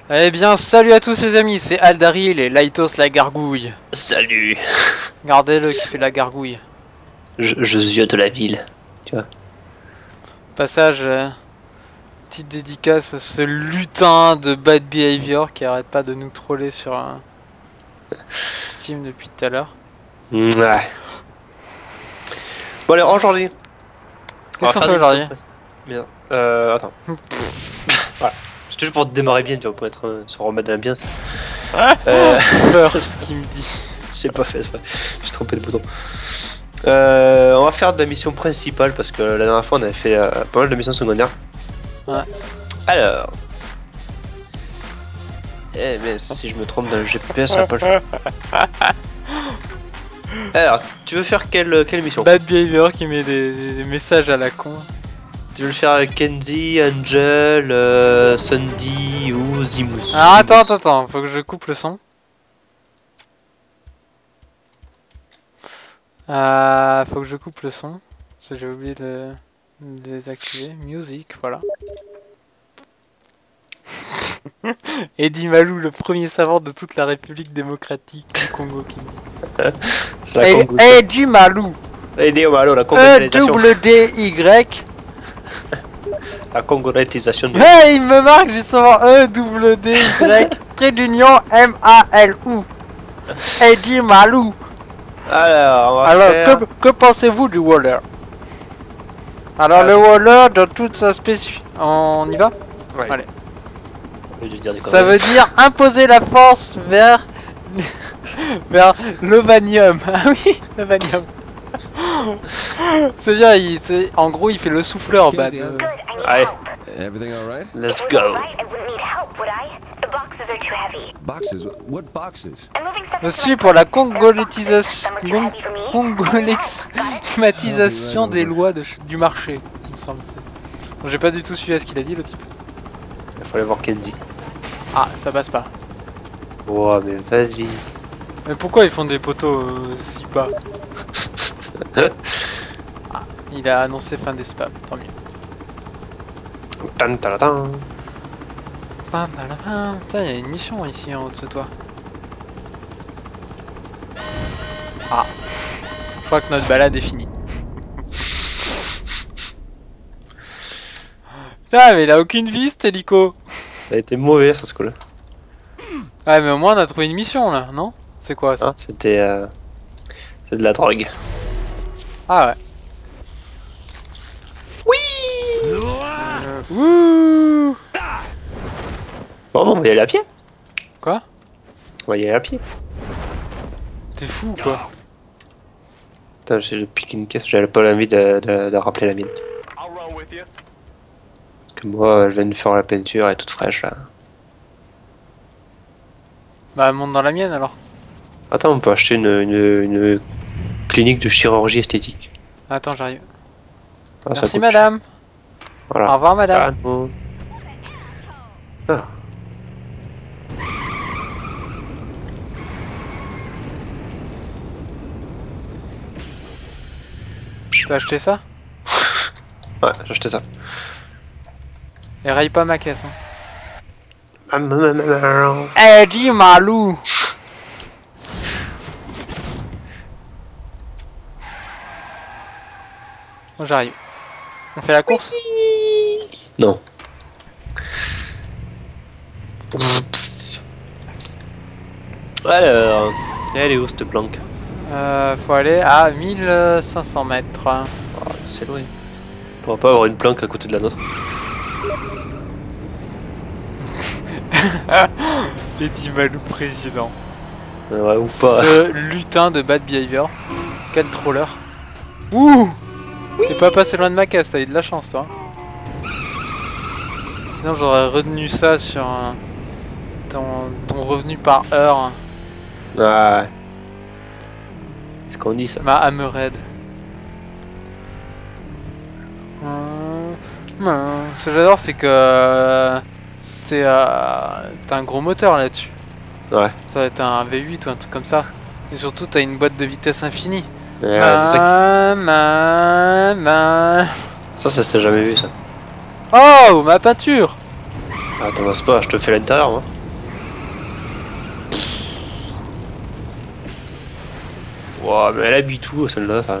Eh bien, salut à tous les amis, c'est Aldaril et Laitos la gargouille. Salut. Regardez-le qui fait la gargouille. Je ziote la ville, tu vois. Passage, petite dédicace à ce lutin de bad behavior qui arrête pas de nous troller sur Steam depuis tout à l'heure. Ouais. Bon allez, aujourd'hui. Qu'est-ce qu'on fait aujourd'hui? Bien. Attends. Voilà. C'est toujours pour démarrer bien, tu vois, pour être se remettre dans l'ambiance. First qui me dit. J'ai pas fait, c'est vrai. J'ai trompé le bouton. On va faire de la mission principale parce que la dernière fois on avait fait pas mal de missions secondaires. Ouais. Alors. Eh mais si je me trompe dans le GPS, ça va pas le faire. Alors, tu veux faire quelle mission? Bad behavior qui met des messages à la con. Tu veux le faire avec Kenzie, Angel, Sundy ou Zimus? Ah, attends, faut que je coupe le son. Faut que je coupe le son. Parce que j'ai oublié de désactiver. Music, voilà. Eddie Malou, le premier savant de toute la République démocratique du Congo qui me dit. C'est la Congo. Eddie Malou. Eddie Malou, la congolaisation. E-W-D-Y. La congolaisation de... Hey, il me marque justement E-W-D-Y. Trait d'union M-A-L-U. Eddie Malou. Alors, on va faire... que pensez-vous du Waller? Alors, le Waller, dans toute sa spécificité... On y va? Ouais. Allez. Ça veut dire imposer la force vers... vers l'ovanium. Ah oui, l'ovanium. C'est bien, en gros, il fait le souffleur, Bad. Allez. Everything all right? Let's go. Boxes? What boxes? Je suis pour la congolétisation des lois du marché, il me semble. Bon, j'ai pas du tout suivi à ce qu'il a dit, le type. Il fallait voir Kenzie. Ah, ça passe pas. Oh, mais vas-y. Mais pourquoi ils font des poteaux si bas? Ah, il a annoncé fin des spams, tant mieux. Tan, tan, tan. Putain, il y a une mission ici en haut de ce toit. Ah, je crois que notre balade est finie. Putain, mais il a aucune vie cet hélico. Ça a été mauvais sur ce coup-là. Ouais, mais au moins on a trouvé une mission là, non? C'est quoi ça? Ah, c'était... c'est de la drogue. Ah ouais. Oui. Wouh. Bon, on va y aller à pied. Quoi? On va y aller à pied. T'es fou ou quoi? Putain, j'ai piqué une caisse, j'avais pas l'envie de rappeler la mienne. Parce que moi, je viens de faire la peinture, elle est toute fraîche là. Bah monte dans la mienne alors. Attends, on peut acheter une clinique de chirurgie esthétique. Attends, j'arrive. Ah, ça Merci coûte madame. cher. Voilà. Au revoir madame. Ah. T'as acheté ça? Ouais, j'ai acheté ça. Et raye pas ma caisse. Hein. Bon, Eddie Malou. Bon, j'arrive. On fait la course? non. Alors, elle est où cette planque? Faut aller à 1500 mètres. Oh, c'est loin. On pourra pas avoir une planque à côté de la nôtre. Eddie Malou président. Ouais, ou pas. Ce lutin de bad behavior. Quel troller. Ouh. T'es pas passé loin de ma caisse, t'as eu de la chance toi. Sinon j'aurais retenu ça sur ton revenu par heure. Ouais. C'est ce qu'on dit ça. Ma hammerhead. Ce que j'adore c'est que t'as un gros moteur là-dessus. Ouais. Ça va être un V8 ou un truc comme ça. Et surtout t'as une boîte de vitesse infinie. Ouais, c'est ça s'est jamais vu ça. Oh, ma peinture. Attends, c'est pas, je te fais l'intérieur moi. Wow, mais elle habille tout celle-là. Ça.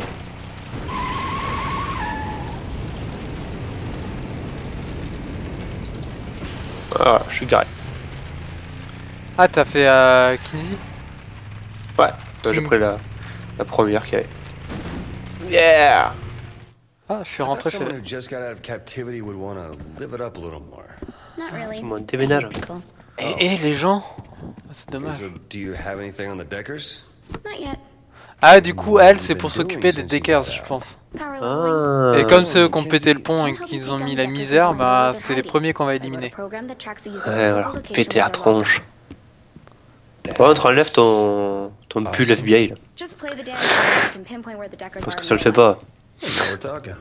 Ah, je suis garé. Ah, t'as fait Kinsey? Ouais, j'ai pris la première qu'il y avait. Yeah! Ah, je suis I thought rentré chez someone who just got out of captivity would want to live it up a little more. Not really. Comment on déménage? Cool. Et les gens? Ah, c'est Okay, dommage. so do you have anything on the Deckers? Not yet. Ah, du coup, elle, c'est pour s'occuper des Deckers, je pense. Power leveling. Ah. Et comme c'est eux qui ont pété le pont et qu'ils ont mis la misère, bah c'est les premiers qu'on va éliminer. Ouais, voilà, péter la tronche. Par contre, enlève ton pull FBI là. Just play the damn game, you can pinpoint where the Deckers Parce are que ça le in fait the pas. Now we're talking.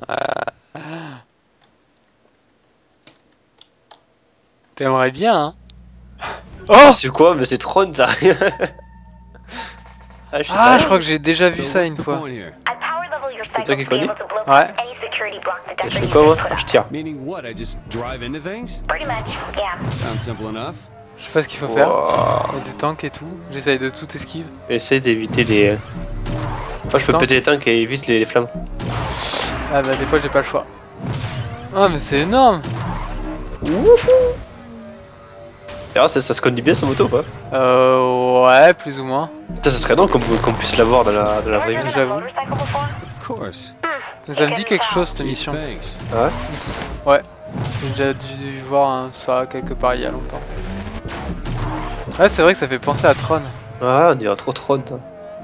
T'aimerais bien, hein? Oh! C'est quoi? Mais c'est Tron ça. Ah, je sais Ah, pas. je crois que j'ai déjà vu So ça what's une the fois. point here? C'est toi qui connais? Ouais. Je fais quoi moi? Je tire. Meaning what? I just drive into things? Pretty much, yeah. Sounds simple enough. Je sais pas ce qu'il faut faire. Wow. Il y a des tanks et tout. J'essaye de tout esquive. Essaye d'éviter les. Moi je peux Tank. péter les tanks et évite les flammes. Ah bah des fois j'ai pas le choix. Oh mais c'est énorme. D'ailleurs ça se conduit bien son moto ou pas? Ouais, plus ou moins. Putain, ça serait drôle qu'on puisse l'avoir dans la vraie vie. J'avoue. Of course. Ça me dit quelque chose cette mission. Thanks. Ah ouais? J'ai déjà dû voir ça quelque part il y a longtemps. Ouais, c'est vrai que ça fait penser à Tron. Ah, on dirait trop Tron. hein.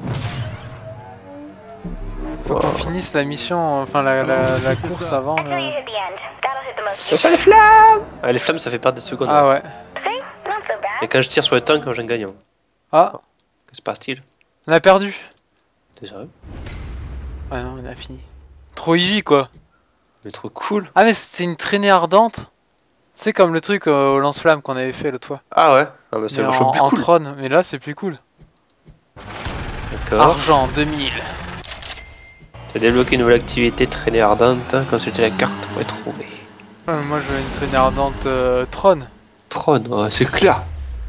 Faut qu'on finisse la mission, enfin la course avant. Until you hit the end. That'll hit the most Attention les flammes! Ah, les flammes ça fait perdre des secondes. Ah ouais. See? Not so Et bad. quand je tire sur les tanks, j'en gagne. Ah, Que se passe-t-il? on a perdu. T'es sérieux? Ah non, on a fini. Trop easy quoi. Mais trop cool! Ah mais c'était une traînée ardente. C'est comme le truc au lance-flamme qu'on avait fait l'autre fois. Ah ouais? Ah bah c'est Mais vachement plus en cool! Tron, mais là c'est plus cool. D'accord. Argent 2000. T'as débloqué une nouvelle activité traînée ardente. Consultez la carte pour y trouver. Moi je veux une traînée ardente Tron. Tron, ouais, c'est clair!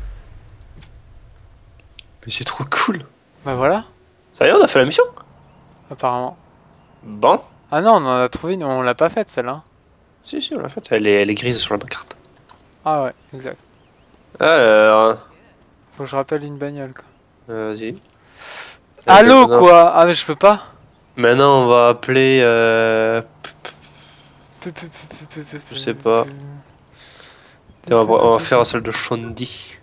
Mais c'est trop cool! Bah voilà, Ça y est, on a fait la mission? apparemment. Bon. Ah non, on en a trouvé une, on l'a pas faite celle-là. Si, si, on l'a fait. Elle est grise sur la carte. Ah ouais, exact. Alors. Faut que je rappelle une bagnole quoi. Vas-y. Allô Non. quoi? Ah mais je peux pas. Maintenant, on va appeler. Je sais pas. On va faire celle de Shondi.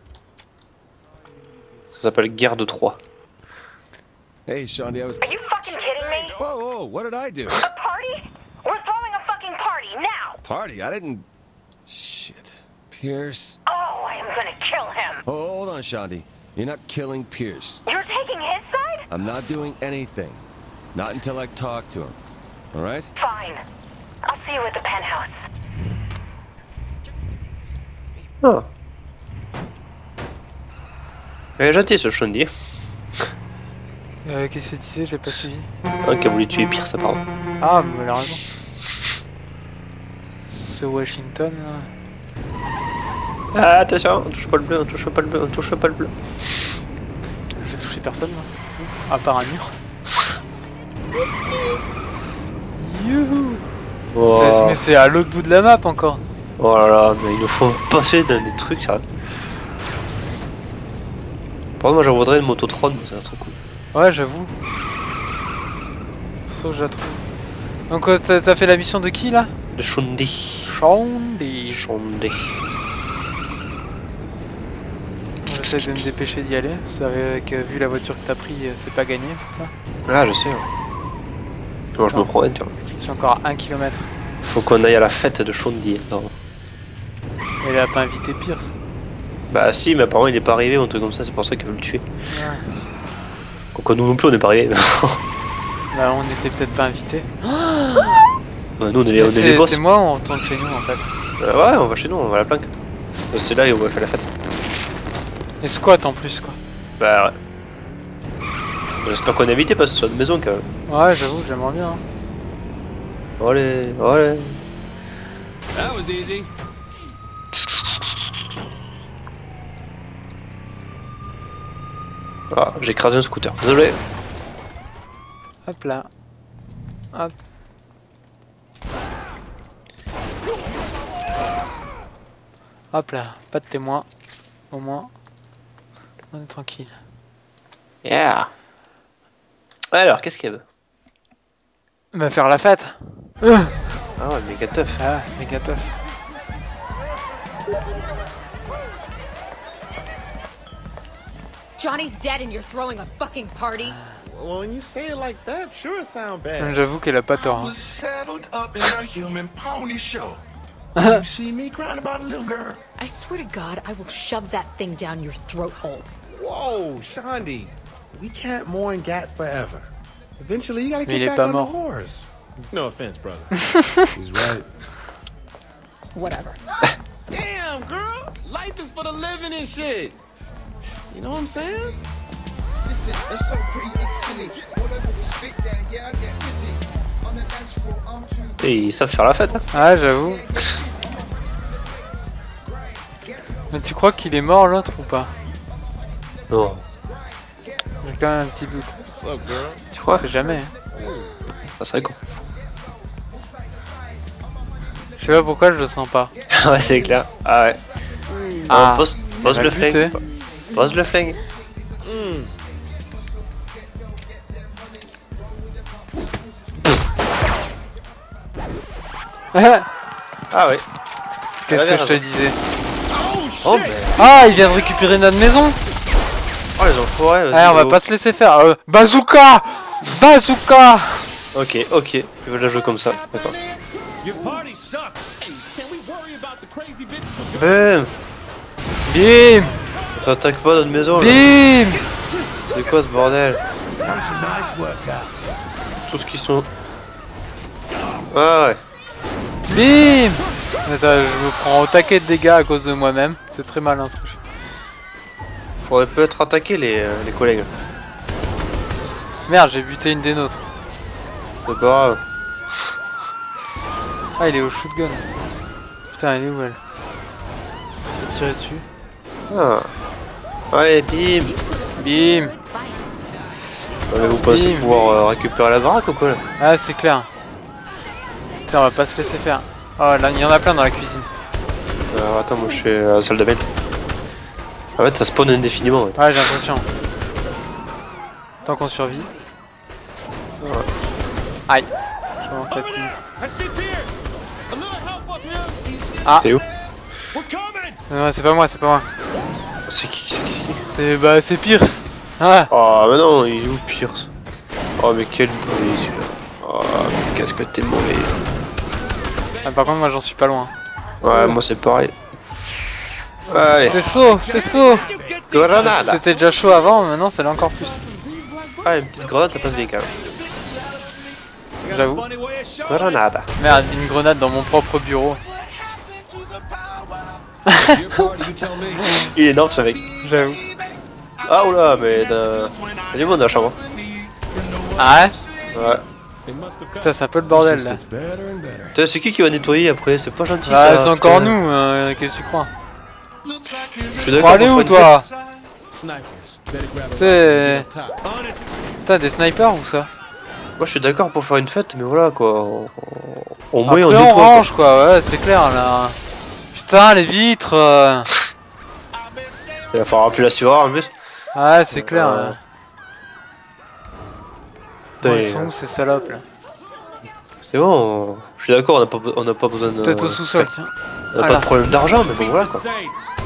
Ça s'appelle Guerre de Troie. Hey, Shondi, I was. Are you fucking kidding me? Whoa, whoa, what did I do? A party? We're throwing a fucking party now! Party? I didn't. Shit. Pierce. Oh, I am gonna kill him! Oh, hold on, Shondi. You're not killing Pierce. You're taking his side? I'm not doing anything. Not until I talk to him. All right? Fine. I'll see you at the penthouse. Ah. Elle est gentille ce Shondi. Qu'est-ce que disait? J'ai pas suivi. Un qui a voulu tuer Pierce, pardon. Ah, mais elle a raison. Ce Washington là. Ah, attention, on touche pas le bleu, on touche pas le bleu, on touche pas le bleu. J'ai touché personne moi. À part un mur. Youhou. Oh. Mais c'est à l'autre bout de la map encore. Oh là là, mais il nous faut passer dans des trucs, ça. Par contre, moi j'en voudrais une mototron, ça serait trop cool. Ouais, j'avoue. Faut que je la trouve. Donc t'as fait la mission de qui là? Le Shondi. Shondi. Shondi. J'essaie de me dépêcher d'y aller. Parce qu'avec, vu la voiture que t'as pris, c'est pas gagné pour ça. Ah, je sais. Moi je me promène, tu vois. Je suis encore à 1 km. Faut qu'on aille à la fête de Shondi. Non. Elle a pas invité Pierce. Bah si, mais apparemment il est pas arrivé ou un truc comme ça, c'est pour ça qu'elle veut le tuer. Ouais. Quoique nous non plus on est pas arrivé. Bah on était peut-être pas invités. Ouais, nous on est les boss. C'est moi ou on retourne chez nous en fait? Ouais, on va chez nous, on va à la planque. C'est là où on va faire la fête. Et squat en plus quoi. Bah ouais. J'espère qu'on est invité parce que c'est une maison quand même. Ouais, j'avoue, j'aimerais bien. Allez, allez. That was easy. Ah, j'ai écrasé un scooter. Désolé. Hop là. Hop. Hop là, pas de témoin. Au moins, on est tranquille. Yeah. Alors, qu'est-ce qu'elle veut? Va faire la fête. Ah ouais, méga tough. Ah, méga tough. Johnny's dead and you're throwing a fucking party? Well, when you say it like that, sure it sounds bad. J'avoue qu'elle a pas tort. Hein. was saddled up in a human pony show. You see me crying about a little girl? I swear to God, I will shove that thing down your throat hole. Whoa, Shandi. We can't mourn Gat forever. Eventually, you gotta Mais il get est back pas on the mort. horse. No offense, brother. He's right. Whatever. Damn, girl. Life is for the living and shit. You know what I'm saying? Listen, that's so pretty, it's silly. All over the stick down, yeah, I get busy. On the dance floor, I'm too Et ils savent faire la fête. Hein. Ah, j'avoue. Mais tu crois qu'il est mort l'autre ou pas? Non. J'ai quand même un petit doute. What's up, girl? Tu On crois? sait jamais. Hein. Ça serait con. Je sais pas pourquoi je le sens pas. Ouais, c'est clair. Ah ouais. Ah, Non, pose il va le le flingue. buter. Pose le flingue. Ah ouais. Qu'est-ce Elle que avait je te raison. disais? Oh, mais... Ah, il vient de récupérer notre maison. oh les enfoirés. vas-y, Allez, on va go. pas se laisser faire. Bazooka! Bazooka! Ok, ok. Ils veulent la jouer comme ça. D'accord. Your party sucks. Can we worry about the crazy bitches? Bim. Bim! T'attaques pas notre maison là. Bim! C'est quoi ce bordel? That was a nice workout. Tout ce qu'ils sont. Ah ouais. Bim! Attends, je me prends au taquet de dégâts à cause de moi-même. C'est très malin ce que je fais. Faudrait peut-être attaquer les collègues. Merde, j'ai buté une des nôtres. C'est pas grave. Ah, il est au shotgun. Putain, elle est où elle? Je vais tirer dessus. Ah. Allez, bim. Bim! Vous pensez Bim. pouvoir récupérer la baraque ou quoi là? Ah, c'est clair. Putain, on va pas se laisser faire. Oh là, il y en a plein dans la cuisine. Alors attends, moi je suis à la salle de bain. En fait, ça spawn indéfiniment. En fait. Ouais, j'ai l'impression. Tant qu'on survit. Aïe. Je commence à tirer. I see Pierce. A little help up here. Ah, T'es où? We're coming. non, c'est pas moi, c'est pas moi. C'est qui? C'est bah, c'est Pierce. Ah, Oh, mais non, il est où Pierce? Oh, mais quel boulet celui-là. Oh, mais qu'est-ce que t'es mauvais. ah, par contre, moi j'en suis pas loin. Ouais, moi c'est pareil. Allez, C'est saut, c'est saut. grenade. C'était déjà chaud avant, maintenant c'est encore plus. Ah, une petite grenade, ça passe bien quand même. J'avoue. Funny way of showing. Grenade. Merde, une grenade dans mon propre bureau. Your party, you tell me. Il est énorme ce mec. J'avoue. Ah, oula, mais il y a du monde dans la chambre. Ah ouais? Ouais. They must have come. Putain, c'est un peu le bordel là. It's better and better. Putain, c'est qui va nettoyer après? C'est pas gentil Ah, ça. c'est encore putain. nous, qu'est-ce que tu crois? Je suis Pour d'accord. aller pour où faire une toi? fête. Snipers. Better grab a C'est. rifle from the top. On it. T'as des snipers ou ça? Moi je suis d'accord pour faire une fête, mais voilà quoi. Au moins Après on on nettoie. range quoi, ouais, c'est clair là. Putain, les vitres. Il va falloir appeler l'assureur en plus. Ouais, c'est clair. Ouais. Ouais. Putain, Ils sont où ces salopes là? c'est bon, je suis d'accord, on n'a pas besoin de. Peut-être au sous-sol, tiens. On n'a pas Voilà. de problème d'argent, mais bon voilà Beats the quoi. same.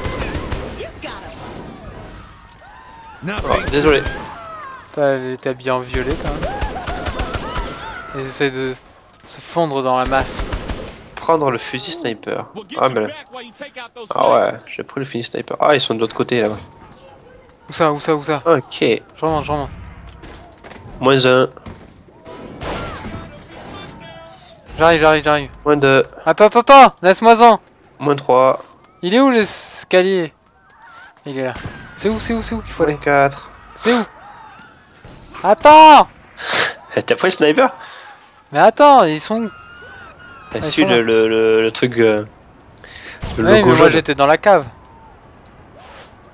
Now, Oh, baby, désolé. Elle était habillée en violet quand même. Ils essaient de se fondre dans la masse. Prendre le fusil sniper. We'll get Ah, you mais. back while you take out those Ah ouais, j'ai pris le fusil sniper. Ah, ils sont de l'autre côté là-bas. Où ça, où ça, où ça? Ok. Je remonte, je remonte. Moins 1, J'arrive, j'arrive, j'arrive. moins 2, Attends, attends, attends, laisse-moi-en. moins 3, Il est où l'escalier? Il est là. C'est où qu'il faut moins aller? 4. C'est où? Attends! T'as pris le sniper? Mais attends, ils sont où? T'as ils su sont là. le truc. Le Ouais, mais logo moi jaune. j'étais dans la cave.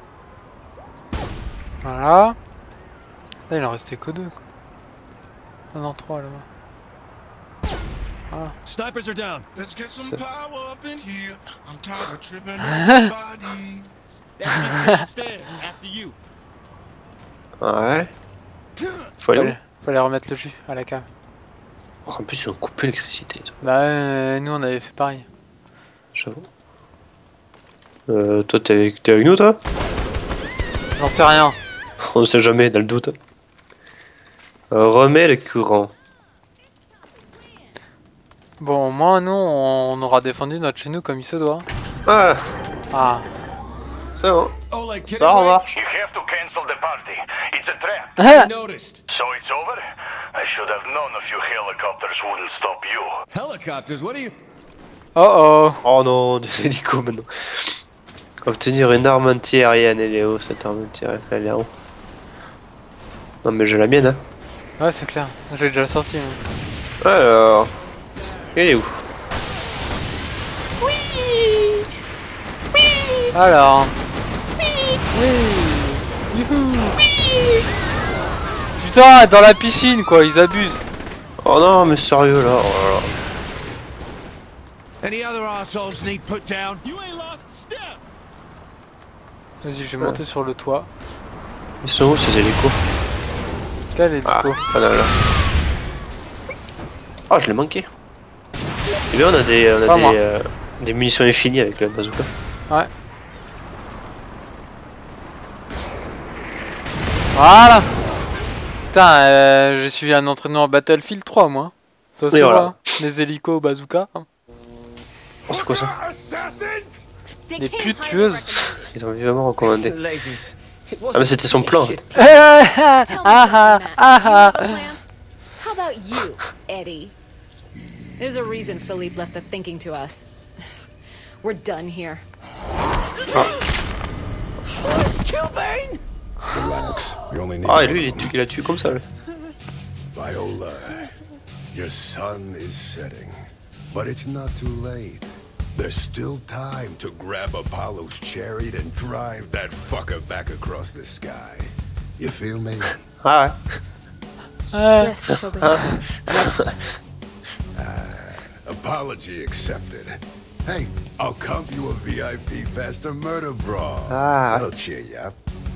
Voilà. Là, il en restait que deux. Quoi. Non, non, 3 là-bas. Voilà. Snipers are down. Let's get some power up in here. I'm tired of tripping on bodies. That's upstairs after you. Ouais. Faut aller où? Fallait remettre le jus à la cave. Oh, en plus, ils ont coupé l'électricité. Bah, nous on avait fait pareil. J'avoue. Toi, t'es avec nous, toi? J'en sais rien. On sait jamais, dans le doute. Remets le courant. Bon, au moins, nous, on aura défendu notre chez nous comme il se doit. Voilà, Ah. c'est bon. Oh, like kidding Ça me? remarche. You have to cancel the party. It's a trap. I noticed. So it's over? I should have known a few helicopters wouldn't stop you. Helicopters, what are you... Oh oh. Oh non, des hélicos maintenant. Obtenir une arme anti-aérienne, elle est où cette arme anti-aérienne? Elle est en haut. Non mais j'ai la mienne, hein. Ouais, c'est clair. J'ai déjà sorti. Alors... Elle est où? Alors. Youhou. Putain, dans la piscine quoi, ils abusent. Oh non, mais sérieux là, oh là là. Any other assholes need put down? You ain't lost a step. Vas-y, je vais monter sur le toit. Ils sont où ces hélicos? Quel hélico? Ah, pas là, là. Oh, je l'ai manqué. C'est bien, on a des munitions infinies avec le bazooka. Ouais. Voilà. Putain, j'ai suivi un entraînement en Battlefield 3 moi. Ça se Oui, voit, voilà. hein. Les hélicos au bazooka. Hein. Oh, c'est quoi ça? Les putes tueuses. Ils ont vivement recommandé. Ladies. Ah mais c'était son plan. Ah ah ah. How about you, Eddie? There's a reason Philippe left the thinking to us. We're done here. Relax. We only need Ah et lui il a tué comme ça. Lui. Viola, your sun is setting, but it's not too late. There's still time to grab Apollo's chariot and drive that fucker back across the sky. You feel me? Ah ouais. Yes, Toby. Apology accepted. Hey, I'll comp you a VIP faster murder brawl. Ah. That'll cheer you up.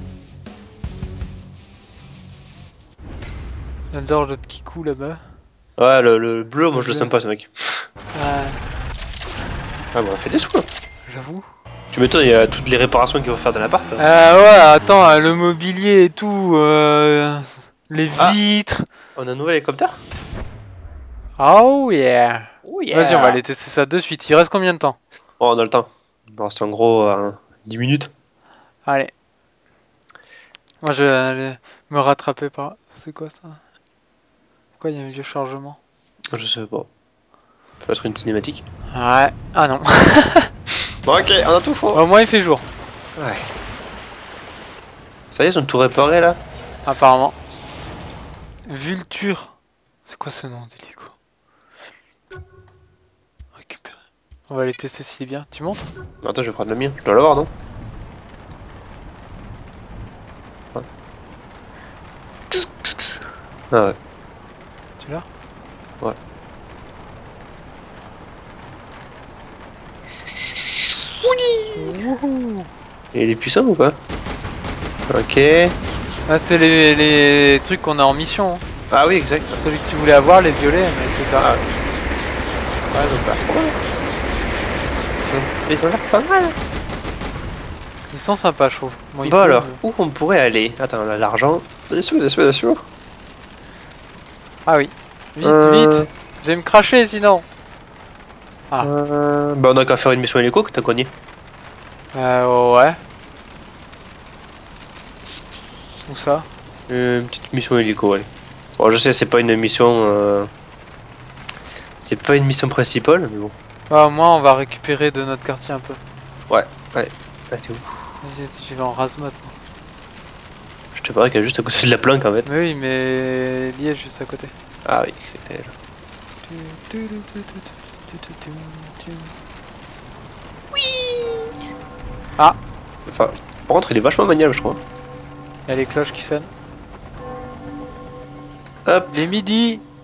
J'adore le Kikou là-bas. Ouais le bleu moi je le sens pas ce mec. Ouais. Ah bon on fait des sous là. J'avoue. Tu m'étonnes il y a toutes les réparations qu'il faut faire dans l'appart. Hein. Ouais, attends, le mobilier et tout, les vitres. On a un nouvel hélicoptère? Oh yeah. Oh yeah. Vas-y, on va aller tester ça de suite. Il reste combien de temps? Oh on a le temps. Bon c'est en gros 10 minutes. Allez. Moi je vais aller me rattraper par... C'est quoi ça? Pourquoi il y a un vieux chargement? Je sais pas. Ça peut être une cinématique. Ouais. Ah non. Bon ok, on a tout faux. Au moins il fait jour. Ouais. Ça y est, ils ont tout réparé là. Apparemment. Vulture. C'est quoi ce nom d'hélico? Récupérer. On va aller tester s'il est bien. Tu montes? Attends, je vais prendre le mien. Je dois l'avoir, non? Ouais. Ah ouais. Tu l'as? Ouais. Wouhou. Et il est puissant ou pas? Ok. Ah, c'est les trucs qu'on a en mission. Hein. Ah oui, exact. Celui que tu voulais avoir, les violets, mais c'est ça. Ah ouais. Ouais, donc pas trop mal. Ils ont l'air pas mal. Ils sont sympas, je trouve. Bon, Bon alors, où on pourrait aller? Attends, on a l'argent. Des sous. Ah oui. Vite, vite. Je vais me cracher sinon. Ah. Bah on a qu'à faire une mission hélico que t'as cogné. Ouais. Où ça? Une petite mission hélico, allez. Bon, je sais, c'est pas une mission. C'est pas une mission principale, mais bon. Bah, au moins, on va récupérer de notre quartier un peu. Ouais. Ah, t'es où? Vas-y, j'y vais en rase-mode. Je te parie qu'elle est juste à côté de la planque en fait. Mais oui, mais Liège juste à côté. Ah oui, c'était là. Ah! Enfin, par contre, il est vachement maniable, je crois. Il y a les cloches qui sonnent. Hop! Les midi!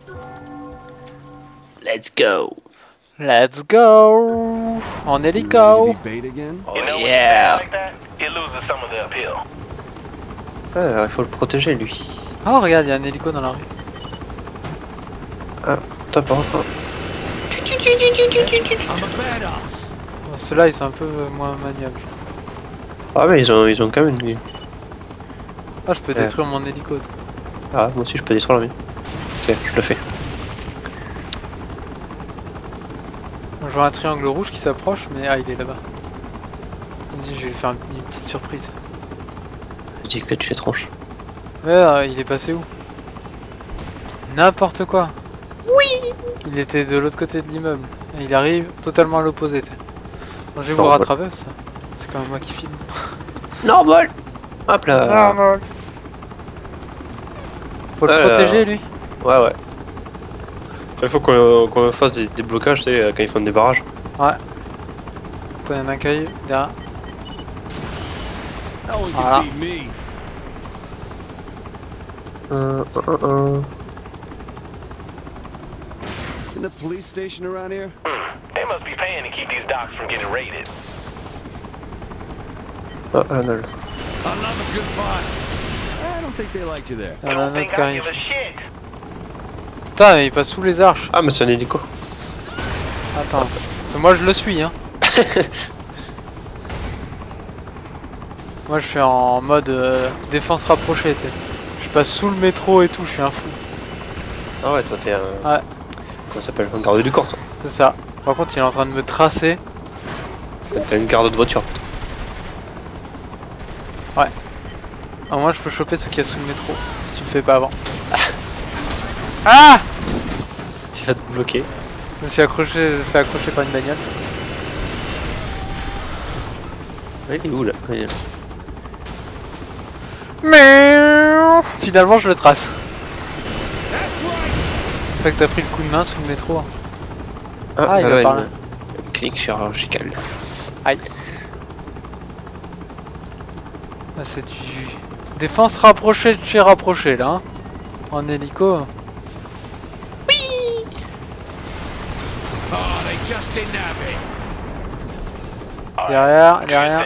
Let's go. Let's go. En hélico. Bait again? Oh You know when you yeah. like that, it loses some of the appeal. Ouais, alors, il faut le protéger lui. Oh regarde, il y a un hélico dans la rue. Ah, toi par contre. I'm a badass. Bon, ceux-là ils sont un peu moins maniables. Ah mais ils ont quand même une... Ah je peux Ouais. détruire mon hélico. toi. Ah moi aussi je peux détruire la mienne. Ok, je le fais. Je vois un triangle rouge qui s'approche mais ah il est là-bas. Vas-y je vais lui faire une petite surprise. Je dis que là tu les tranches. Ouais il est passé où? N'importe quoi. Oui. Il était de l'autre côté de l'immeuble. Et il arrive totalement à l'opposé. Bon, je vais vous Normal. rattraper ça. C'est quand même moi qui filme. Normal. Hop là. Faut le Alors. protéger lui. Ouais ouais. Il faut qu'on fasse des blocages, tu sais, quand ils font des barrages. Ouais. Attends, y'en a un qui arrive derrière. No one Voilà. can beat me. In the police station around here? They must be paying to keep these docks from getting raided. Ah, ah non. Another good fight. I don't think they liked you there. Il y You en a don't un think autre qui I arrive. give a shit? Putain, il passe sous les arches. Ah mais c'est un hélico. Attends, parce que moi je le suis hein. Moi je suis en mode défense rapprochée, tu sais. Je passe sous le métro et tout, je suis un fou. Ah ouais toi t'es un... Ouais. Comment ça s'appelle? Un garde du corps toi. C'est ça. Par contre il est en train de me tracer. T'as une garde de voiture. Ah, moi je peux choper ce qu'il y a sous le métro, si tu le fais pas avant. Ah! Tu vas te bloquer. Je me suis accroché, je me fais accrocher par une bagnole. Ouais, il est où là? Il est là. Mais finalement je le trace. C'est fait que t'as pris le coup de main sous le métro. Ah, il va par là. Une clinique chirurgicale. Aïe. Ah, c'est du défense rapprochée de chez rapproché là. Hein. En hélico. Oh, they just didn't have it. Derrière, derrière.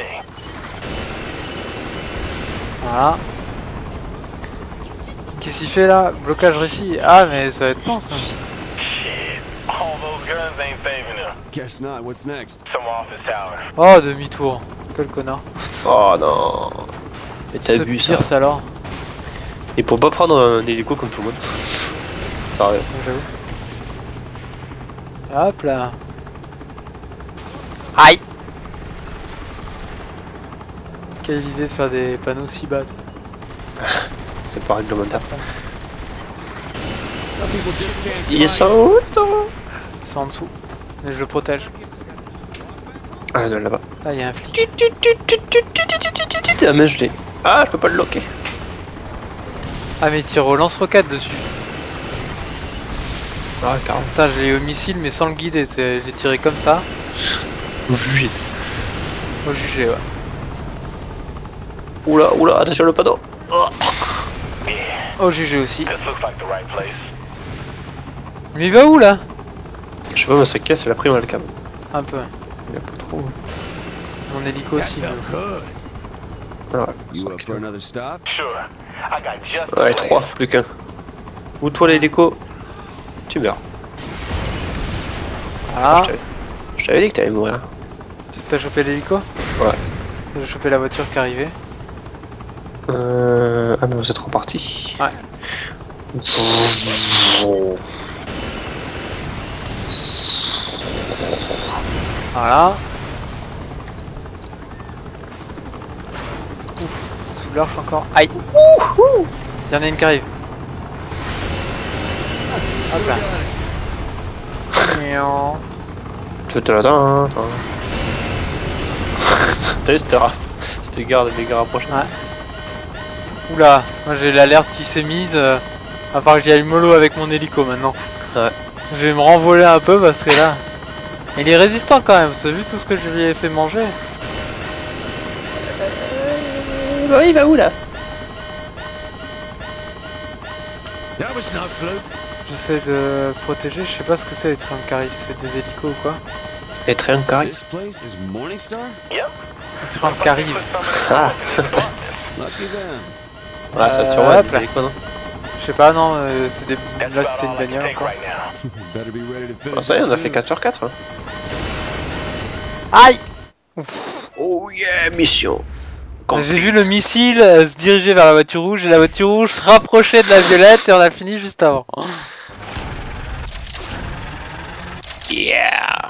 Voilà. Qu'est-ce qu'il fait là? Blocage réussi. Ah mais ça va être lent ça. Shit. All those guns ain't saving them. Guess not. What's next? Some office tower. Oh demi-tour. Quel connard. Oh non. Mais t'as Ce vu ça? Pierce alors. Et pour pas prendre un hélico comme tout le monde. Ça arrive. J'avoue. Hop là. Aïe. Quelle idée de faire des panneaux si bas. C'est pas réglementaire. Some people just can't. Yes, fight. C'est en dessous. Mais je le protège. Ah non, là-bas. Ah il y a un flic. Ah mais je l'ai. Ah je peux pas le locker. Ah mais il tire au lance-roquette dessus. Ah carrément. Putain je l'ai eu au missile mais sans le guider. J'ai tiré comme ça. Jugé. Au jugé ouais. Oula oula attention le panneau. Oh. Au jugé aussi. This looks like the right place. Mais il va où là? Je sais pas mais sa caisse elle a pris mal quand même. Un peu. Il a pas trop. Mon hélico aussi. Ah ouais. You up for another stop? Sure. I got just the Ouais place. 3 plus qu'un. Ou toi l'hélico. Tu meurs. Ah. Je t'avais dit que t'allais mourir. T'as chopé l'hélico? Ouais. J'ai chopé la voiture qui arrivait. Ah mais vous êtes reparti. Ouais. Voilà. Ouf, sous l'arche encore. Aïe. Il y en a une qui arrive. Hop là. Miaou. Je te l'attends. Hein. T'as vu cette garde des gars rapprochés. Ouais. Oula, moi j'ai l'alerte qui s'est mise. À part que j'y aille mollo avec mon hélico maintenant. Ouais. Je vais me renvoler un peu parce que là. Il est résistant quand même, t'as vu tout ce que je lui ai fait manger? Bah il va où là? That was not fluke. J'essaie de protéger, je sais pas ce que c'est les triangles carrés, c'est des hélicos ou quoi? Les triangles carrés. This place is Morningstar? Les triangles qui arrivent. Ah. Lucky them. Ah, ça tire ouais, hop là. des quoi non? Je sais pas, non, c'est des... là c'était une bagnole quoi. Better be ready to finish. Ah, ça y est, on a it fait soon. 4 sur 4. Hein. Aïe! Oh yeah, mission. J'ai vu le missile se diriger vers la voiture rouge et la voiture rouge se rapprochait de la violette et on a fini juste avant. Yeah.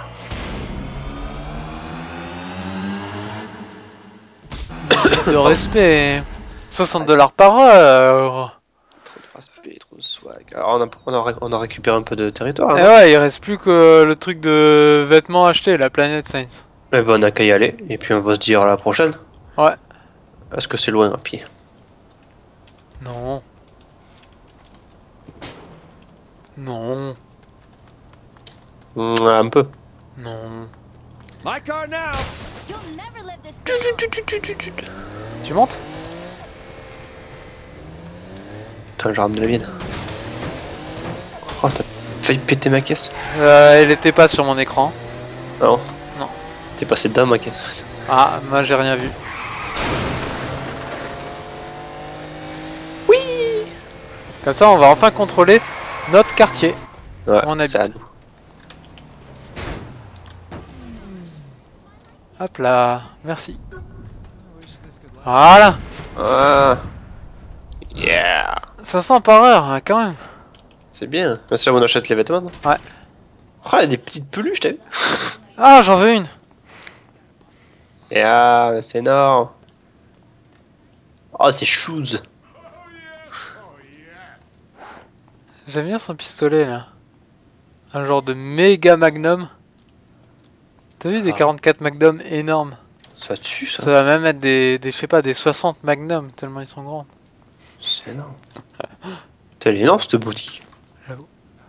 De respect. 60$ par heure. Trop de respect, trop de swag. Alors on a récupéré un peu de territoire. Et Hein. ouais, il reste plus que le truc de vêtements achetés, la planète Saints. Eh ben on a qu'à y aller et puis on va se dire à la prochaine. Ouais. Est-ce que c'est loin à pied? Non. Non. Un peu. Non. My car now! Tu montes? Putain, je ramène la mienne. Oh, t'as failli péter ma caisse. Elle était pas sur mon écran. Non. Non. T'es passé dedans ma caisse. Ah, moi j'ai rien vu. Oui. Comme ça, on va enfin contrôler notre quartier. Ouais, On habite. c'est à nous. Hop là, merci. Voilà. Ah. Yeah. 500 par heure, hein, quand même. C'est bien. C'est là où on achète les vêtements, non? Ouais. Oh, il y a des petites peluches, t'as vu? Ah, j'en veux une. Yeah, c'est énorme. Oh, c'est shoes. J'aime bien son pistolet là. Un genre de méga magnum. T'as vu des 44 magnum énormes? Ça tue ça. Ça va même être des je sais pas, des 60 magnum tellement ils sont grands. C'est énorme. Elle est énorme cette boutique. J'avoue.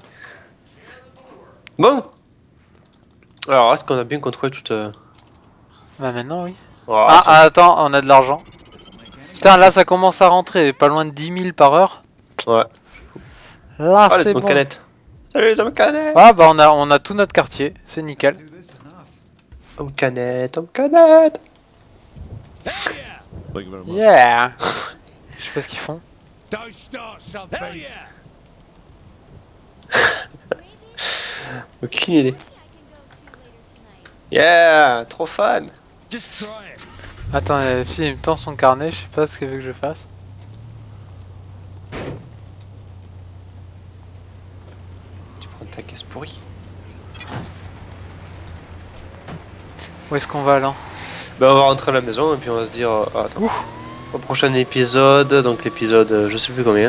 Bon. Alors, est-ce qu'on a bien contrôlé toute... Bah maintenant oui. Oh, Ah, ça- ah, attends, on a de l'argent. Putain, là ça commence à rentrer, pas loin de 10 000 par heure. Ouais. Là Ah, les c'est hommes bon. canettes. Salut les hommes canettes. Ah bah on a tout notre quartier, c'est nickel. Hommes canettes, hommes canettes. Thank you very much. Yeah. Je sais pas ce qu'ils font. Don't start something. Hell yeah! Aucune idée. Yeah, trop fan. Just try it. Attends, la fille elle me tend son carnet, je sais pas ce qu'elle veut que je fasse. Tu prends ta caisse pourrie. Où est-ce qu'on va là? Bah, on va rentrer à la maison et puis on va se dire... attends. Au prochain épisode, donc l'épisode, je sais plus combien.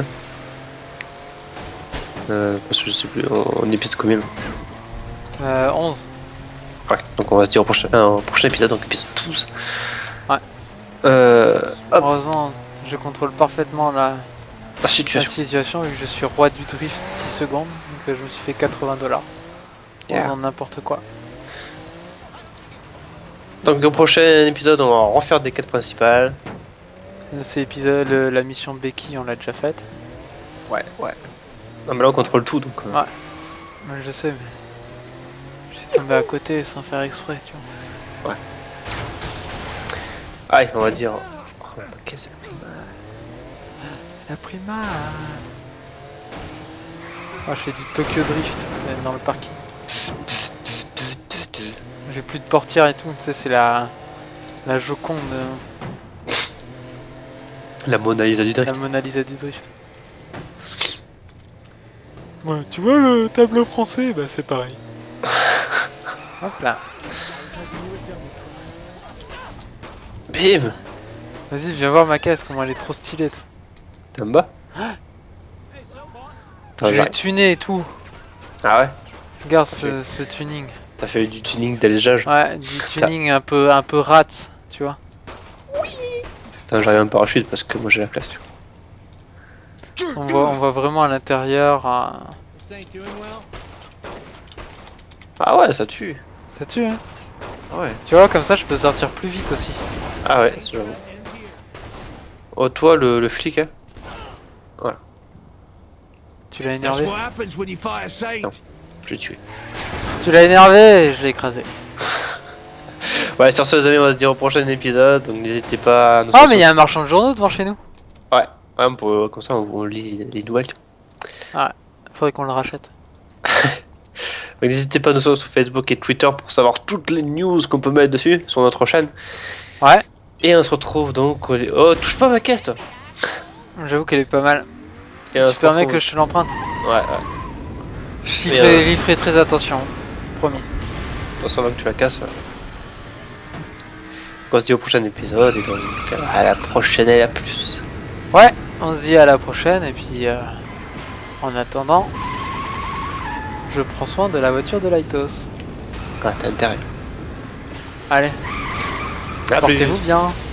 Parce que je sais plus, on épisode combien là 11. Ouais, donc on va se dire au prochain épisode, donc épisode 12. Ouais. Hop, Heureusement, je contrôle parfaitement la la situation. situation vu que je suis roi du drift 6 secondes. Donc je me suis fait 80$ en Yeah. faisant n'importe quoi. Donc au prochain épisode, on va refaire des quêtes principales. C'est épisode, la mission Becky, on l'a déjà faite. Ouais. Non mais là on contrôle tout donc... Ouais. Ouais, je sais, mais j'ai tombé à côté sans faire exprès, tu vois. Allez, on va dire... Oh, ok, c'est la prima. La prima. Oh, je fais du Tokyo Drift dans le parking. J'ai plus de portière et tout, tu sais, c'est la Joconde, La Mona Lisa du drift. la Mona Lisa du drift. Ouais, tu vois le tableau français, bah c'est pareil. Hop là. Bim. Vas-y, viens voir ma caisse, comment elle est trop stylée. T'es en bas? Attends, J'ai j'arrive. tuné et tout. Ah ouais? Regarde Ok. ce tuning. T'as fait du tuning d'allégeage? Ouais, du tuning un peu rat, tu vois. Attends, j'arrive en parachute parce que moi j'ai la classe, tu vois. On voit vraiment à l'intérieur. Ah ouais, ça tue. Ça tue, hein. Ah ouais. Tu vois, comme ça, je peux sortir plus vite aussi. Ah ouais, c'est j'avoue. Oh, toi, le flic, hein? Tu l'as That's énervé. what happens when you fight a saint. Je l'ai tué. Tu l'as énervé et je l'ai écrasé. Ouais, sur ce, les amis, on va se dire au prochain épisode. Donc n'hésitez pas à nous Oh, mais il y a un marchand de journaux devant chez nous. Ouais, on peut, comme ça, on lit les nouvelles. Ah, faudrait qu'on le rachète. Donc n'hésitez pas à nous suivre sur Facebook et Twitter pour savoir toutes les news qu'on peut mettre dessus sur notre chaîne. Ouais. Et on se retrouve donc. Oh, touche pas ma caisse, toi. J'avoue qu'elle est pas mal. Et on Tu se permets retrouve- que je te l'emprunte? Ouais. J'y Et, ferai très attention. Promis. Attention avant que tu la casses. Donc on se dit au prochain épisode et donc à la prochaine et à plus. Ouais, on se dit à la prochaine et puis en attendant, je prends soin de la voiture de Lightos. Ah, t'as intérêt. Allez, À plus. portez-vous bien.